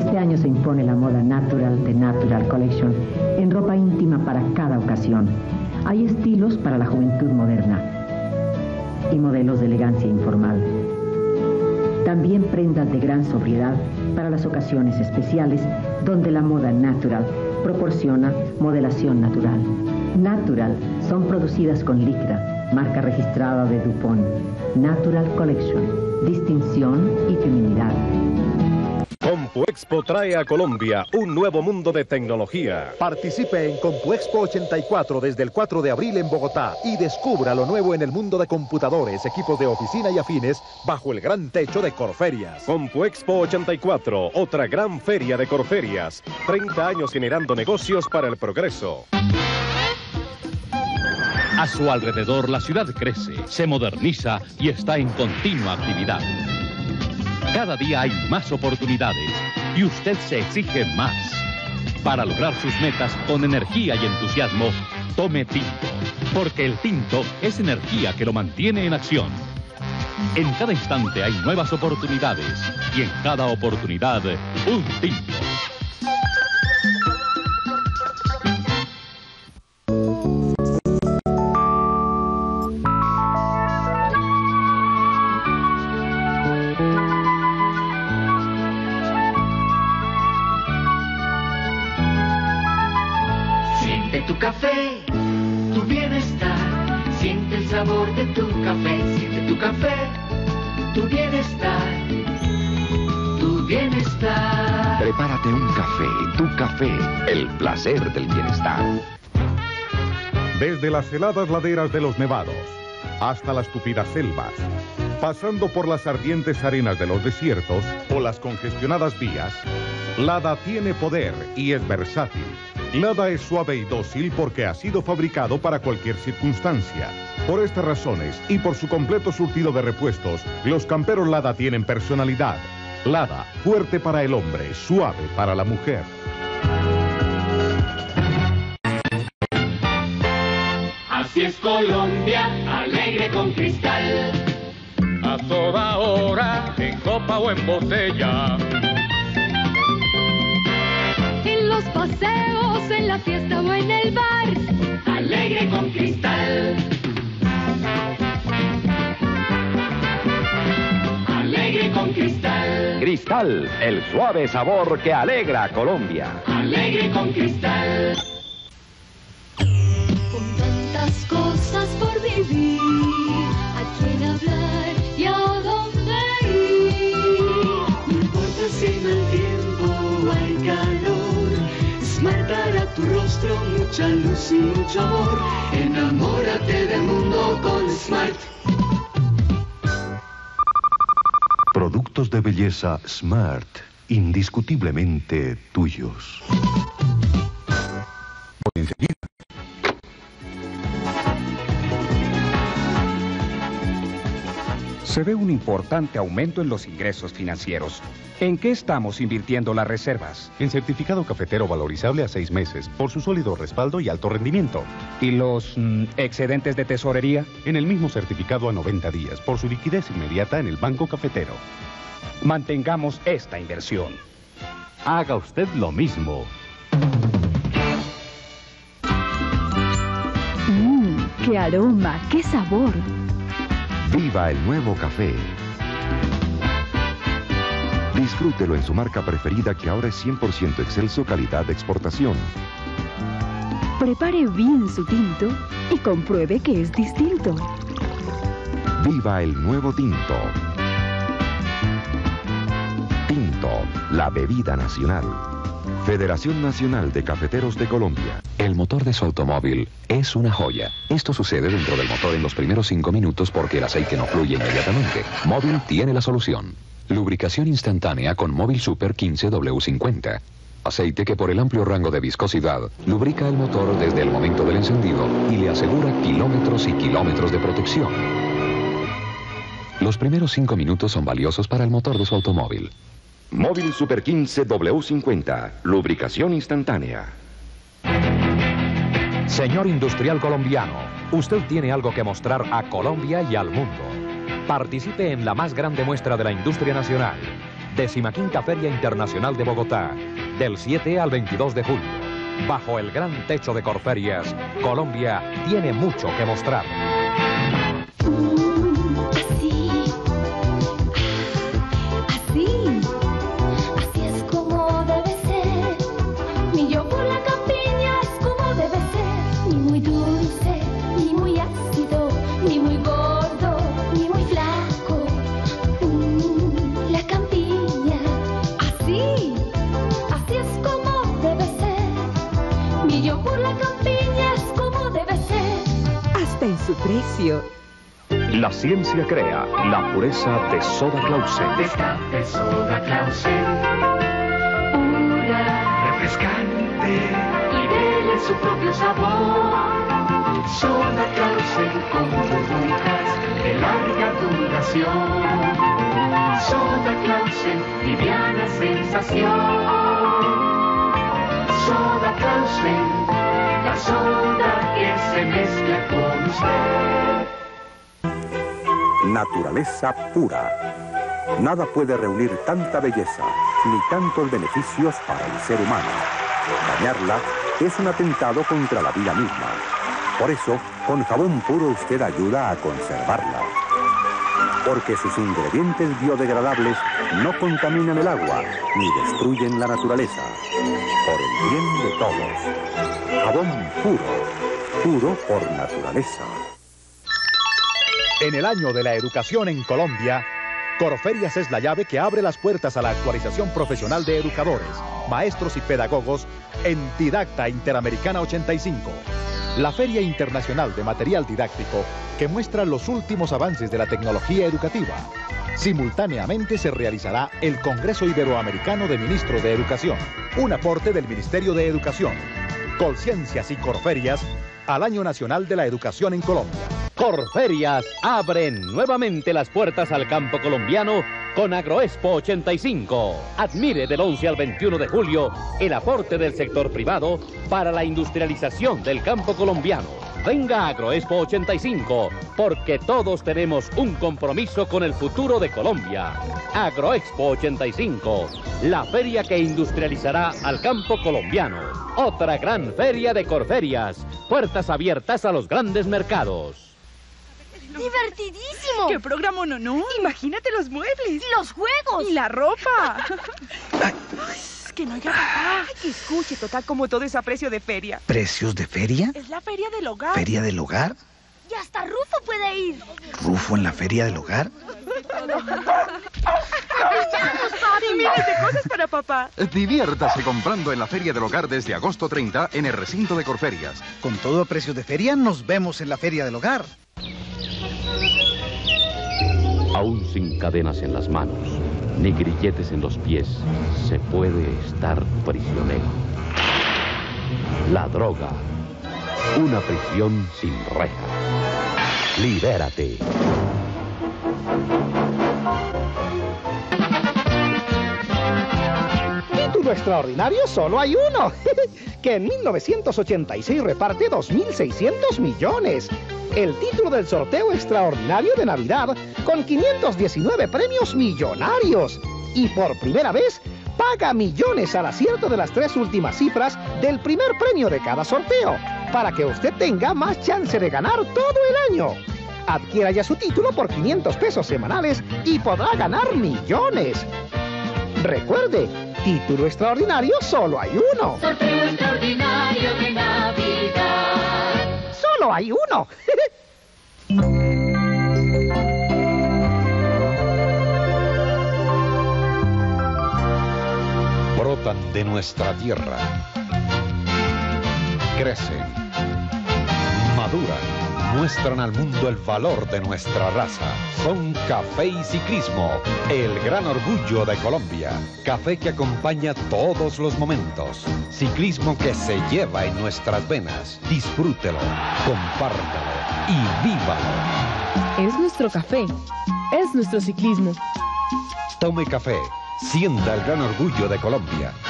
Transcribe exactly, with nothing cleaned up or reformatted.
Este año se impone la moda natural de Natural Collection en ropa íntima para cada ocasión. Hay estilos para la juventud moderna y modelos de elegancia informal. También prendas de gran sobriedad para las ocasiones especiales, donde la moda natural proporciona modelación natural. Natural son producidas con licra, marca registrada de DuPont. Natural Collection, distinción y feminidad. Compuexpo trae a Colombia un nuevo mundo de tecnología. Participe en Compuexpo ochenta y cuatro desde el cuatro de abril en Bogotá y descubra lo nuevo en el mundo de computadores, equipos de oficina y afines bajo el gran techo de Corferias. Compuexpo ochenta y cuatro, otra gran feria de Corferias. treinta años generando negocios para el progreso. A su alrededor la ciudad crece, se moderniza y está en continua actividad. Cada día hay más oportunidades y usted se exige más. Para lograr sus metas con energía y entusiasmo, tome Tinto, porque el tinto es energía que lo mantiene en acción. En cada instante hay nuevas oportunidades y en cada oportunidad, un tinto. Tu café, tu bienestar, siente el sabor de tu café, siente tu café, tu bienestar, tu bienestar. Prepárate un café, tu café, el placer del bienestar. Desde las heladas laderas de los nevados hasta las tupidas selvas, pasando por las ardientes arenas de los desiertos o las congestionadas vías, Lada tiene poder y es versátil. Lada es suave y dócil porque ha sido fabricado para cualquier circunstancia. Por estas razones y por su completo surtido de repuestos, los camperos Lada tienen personalidad. Lada, fuerte para el hombre, suave para la mujer. Así es Colombia, alegre con Cristal. A toda hora, en copa o en botella. En los paseos, en la fiesta o en el bar. Alegre con Cristal. Alegre con Cristal. Cristal, el suave sabor que alegra a Colombia. Alegre con Cristal. Con tantas cosas por vivir, a quién hablar y a dónde ir. No importa si en el tiempo hay calor, Smart dará a tu rostro mucha luz y mucho amor. Enamórate del mundo con Smart. Productos de belleza Smart, indiscutiblemente tuyos. Se ve un importante aumento en los ingresos financieros. ¿En qué estamos invirtiendo las reservas? En certificado cafetero valorizable a seis meses, por su sólido respaldo y alto rendimiento. ¿Y los mm, excedentes de tesorería? En el mismo certificado a noventa días, por su liquidez inmediata en el banco cafetero. Mantengamos esta inversión. Haga usted lo mismo. Mmm, qué aroma, qué sabor. Viva el nuevo café. Disfrútelo en su marca preferida que ahora es cien por ciento Excelso calidad de exportación. Prepare bien su tinto y compruebe que es distinto. Viva el nuevo tinto. Tinto, la bebida nacional. Federación Nacional de Cafeteros de Colombia. El motor de su automóvil es una joya. Esto sucede dentro del motor en los primeros cinco minutos porque el aceite no fluye inmediatamente. Móvil tiene la solución. Lubricación instantánea con Móvil Super quince W cincuenta. Aceite que por el amplio rango de viscosidad lubrica el motor desde el momento del encendido y le asegura kilómetros y kilómetros de protección. Los primeros cinco minutos son valiosos para el motor de su automóvil. Móvil Super quince W cincuenta. Lubricación instantánea. Señor industrial colombiano, usted tiene algo que mostrar a Colombia y al mundo. Participe en la más grande muestra de la industria nacional. Decimaquinta Feria Internacional de Bogotá, del siete al veintidós de julio. Bajo el gran techo de Corferias, Colombia tiene mucho que mostrar. En su precio. La ciencia crea la pureza de Soda Clausen. De café Soda Clausen, pura, refrescante, libera su propio sabor. Soda Clausen con burbujas de larga duración. Soda Clausen, liviana sensación. Soda Clausen, la soda que se mezcla con usted. Naturaleza pura. Nada puede reunir tanta belleza ni tantos beneficios para el ser humano. Dañarla es un atentado contra la vida misma. Por eso, con jabón puro usted ayuda a conservarla. Porque sus ingredientes biodegradables no contaminan el agua ni destruyen la naturaleza. Por el bien de todos. Jabón puro, puro por naturaleza. En el año de la educación en Colombia, Corferias es la llave que abre las puertas a la actualización profesional de educadores, maestros y pedagogos en Didacta Interamericana ochenta y cinco. La Feria Internacional de Material Didáctico que muestra los últimos avances de la tecnología educativa. Simultáneamente se realizará el Congreso Iberoamericano de Ministros de Educación, un aporte del Ministerio de Educación, Colciencias y Corferias al Año Nacional de la Educación en Colombia. Corferias abren nuevamente las puertas al campo colombiano con Agroexpo ochenta y cinco. Admire del once al veintiuno de julio el aporte del sector privado para la industrialización del campo colombiano. Venga a Agroexpo ochenta y cinco, porque todos tenemos un compromiso con el futuro de Colombia. Agroexpo ochenta y cinco, la feria que industrializará al campo colombiano. Otra gran feria de Corferias, puertas abiertas a los grandes mercados. ¡Divertidísimo! ¡Qué programa, no, no! Imagínate los muebles. ¡Y los juegos! ¡Y la ropa! Ay, que no haya papá. Ay, que escuche, total, como todo es a precio de feria. ¿Precios de feria? Es la feria del hogar. ¿Feria del hogar? Y hasta Rufo puede ir. ¿Rufo en la feria del hogar? ¡Vamos, papi! ¡Y miles de cosas para papá! Diviértase comprando en la Feria del Hogar desde agosto treinta en el recinto de Corferias. Con todo a precios de feria, nos vemos en la feria del hogar. Aún sin cadenas en las manos, ni grilletes en los pies, se puede estar prisionero. La droga, una prisión sin rejas. Libérate. Título extraordinario solo hay uno, que en mil novecientos ochenta y seis reparte dos mil seiscientos millones. El título del sorteo extraordinario de Navidad con quinientos diecinueve premios millonarios. Y por primera vez, paga millones al acierto de las tres últimas cifras del primer premio de cada sorteo, para que usted tenga más chance de ganar todo el año. Adquiera ya su título por quinientos pesos semanales y podrá ganar millones. Recuerde, título extraordinario solo hay uno. Sorteo extraordinario de Navidad. Solo hay uno. Brotan de nuestra tierra, crecen, maduran, muestran al mundo el valor de nuestra raza. Son Café y Ciclismo, el gran orgullo de Colombia. Café que acompaña todos los momentos. Ciclismo que se lleva en nuestras venas. Disfrútelo, compártelo y vívalo. Es nuestro café, es nuestro ciclismo. Tome café, sienta el gran orgullo de Colombia.